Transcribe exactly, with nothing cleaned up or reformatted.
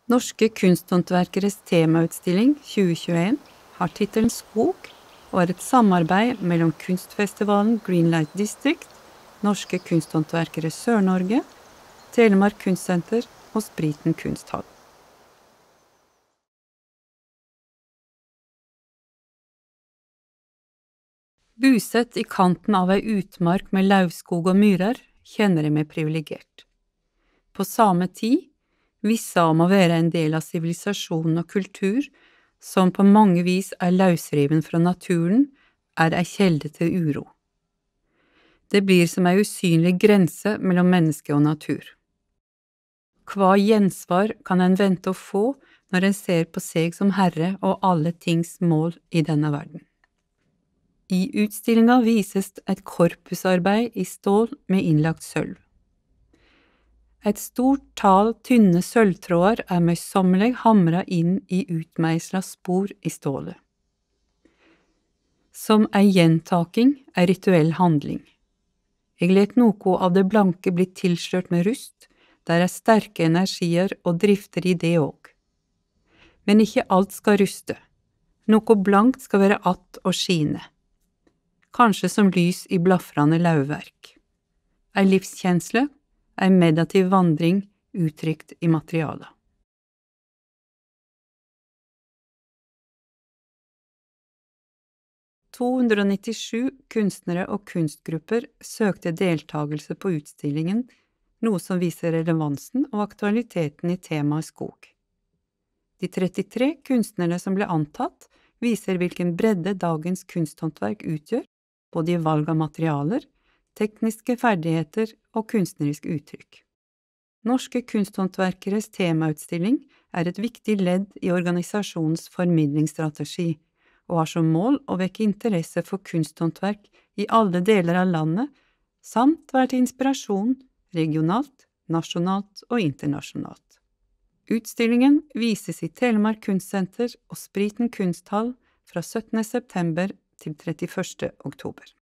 Norske kunsthåndverkeres temautstilling tjue tjueen har tittelen Skog og er et samarbeid mellom kunstfestivalen Greenlight District, Norske kunsthåndverkere Sør-Norge, Telemark Kunstsenter og Spriten Kunsthall. Busett i kanten av ei utmark med lauvskog og myrer kjenner jeg meg privilegert. På samme tid vissa om å være en del av sivilisasjon og kultur som på mange vis er løsriven fra naturen, er ei kjelde til uro. Det blir som ei usynlig grense mellom menneske og natur. Hva gjensvar kan en vente å få når en ser på seg som herre og alle tings mål i denne verden? I utstillinga vises et korpusarbeid i stål med innlagt sølv. Et stort tal tynne sølvtråder er møysommelig hamra inn i utmeisla spor i stålet. Som ei gjentaking er rituell handling. Jeg let noe av det blanke bli tilslørt med rust, der er sterke energier og drifter i det òg. Men ikke alt skal ruste. Noe blankt skal være att og skine. Kanskje som lys i blafrande lauvverk. Ei livskjensle, ei meditativ vandring uttrykt i materialet. to hundre nittisju kunstnere og kunstgrupper søkte deltagelse på utstillingen, noe som viser relevansen og aktualiteten i temaet skog. De trettitre kunstnere som ble antatt, viser hvilken bredde dagens kunsthåndverk utgjør, både i valg av materialer, tekniske ferdigheter og kunstnerisk uttrykk. Norske kunsthåndverkeres temautstilling er et viktig ledd i organisasjonens formidlingsstrategi, og har som mål å vekke interesse for kunsthåndverk i alle deler av landet, samt være til inspirasjon regionalt, nasjonalt og internasjonalt. Utstillingen vises i Telemark Kunstsenter og Spriten Kunsthall fra syttende september til trettiførste oktober.